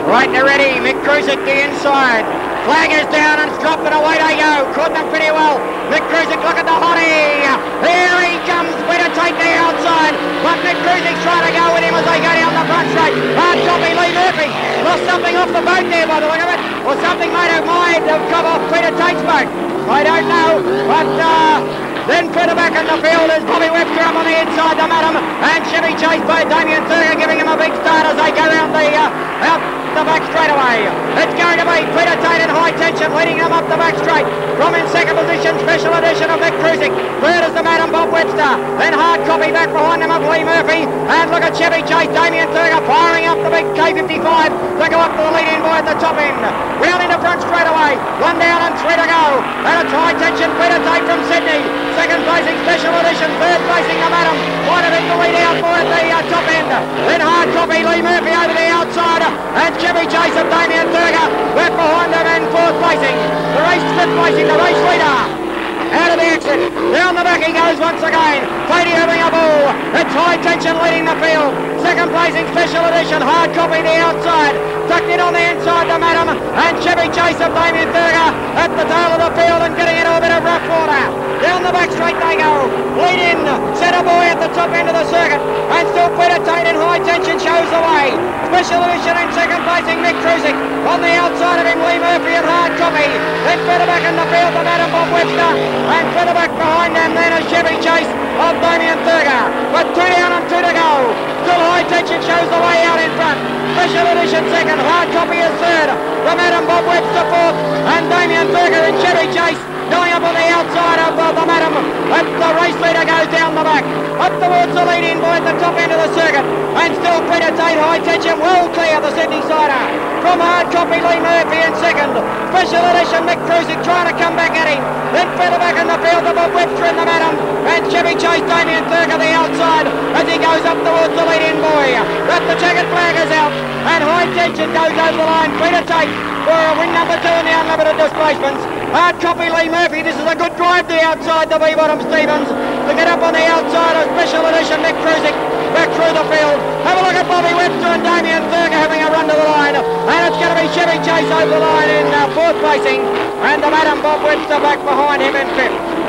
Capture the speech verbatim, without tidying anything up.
Right and ready, Mick Krusick the inside. Flag is down and it's dropped and away they go. Caught them pretty well. Mick Krusick, look at the hottie. Here he comes, better take the outside. But Mick Krusick's trying to go with him as they go down the front straight. Hard copy, Lee Murphy. Lost something off the boat there by the look of it. Or something might have might have come off Peter Tate's boat. I don't know, but uh, then further back in the field is Bobby Webster up on the inside, the Madam, and Chevy Chase by Damien Thurger giving him a big start as they go round the uh, out the back straight away. It's going to be Peter Tate in high tension leading them up the back straight. From in second position, special edition of Mick Krusick. Third is the Madam, Bob Webster. Then hard copy back behind him of Lee Murphy. And look at Chevy Chase, Damien Thurger firing up the big K fifty-five to go up to the lead-in boy at the top end. Round into front straight away. One down and three to go. And it's high tension, Peter Tate from Sydney. Second placing special edition, third placing the Madam. Quite a bit to lead out for at the uh, top end. Then hard copy, Lee Murphy over the outside. And Chevy Chase of Damien Thurger back behind them in fourth placing. The race fifth placing, the race leader. Out of the exit, down the back he goes once again. Cady having a ball. It's high tension leading the field. Second placing special edition, hard copy the outside. Tucked in on the inside, the Madam, and Chevy Chase of Damien Thurger at the tail of the field and getting into a bit of rough water. Down the back straight they go. Lead in, Centre Boy at the top end of the circuit, and still Peter Tate in high tension shows the way. Special edition in second placing, Mick Krusick. On the outside of him, Lee Murphy and hard copy. Then further back in the field, the Madam, Bob Webster. And further back behind them then is Chevy Chase of Damien Thurger. But two down and two to go. Still high tension shows the way out in front. Special edition second, hard copy is third. The Madam, Bob Webster fourth. And Damien Thurger and Chevy Chase going up on the outside of uh, the Madam. And the race leader goes down the back. Up towards the lead-in boy at the top end of the circuit. And still Peter Tate, high tension, well clear of the Sydney sider. From hard copy, Lee Murphy in second. Special edition, Mick Krusick trying to come back at him. Then further back in the field, the Bob Webster and the Madam. And Chevy Chase, Damien Thurger the outside as he goes up towards the lead-in boy. But the checkered flag is out. And high tension goes over the line. Peter Tate for a win number two in the unlimited displacements. Hard copy, Lee Murphy. This is a good drive to the outside to B-Bottom Stevens. To get up on the outside of special edition Mick Krusick back through the field. Have a look at Bobby Webster and Damien Thurger having a run to the line. And it's going to be Chevy Chase over the line in uh, fourth placing. And the Madam, Bob Webster back behind him in fifth.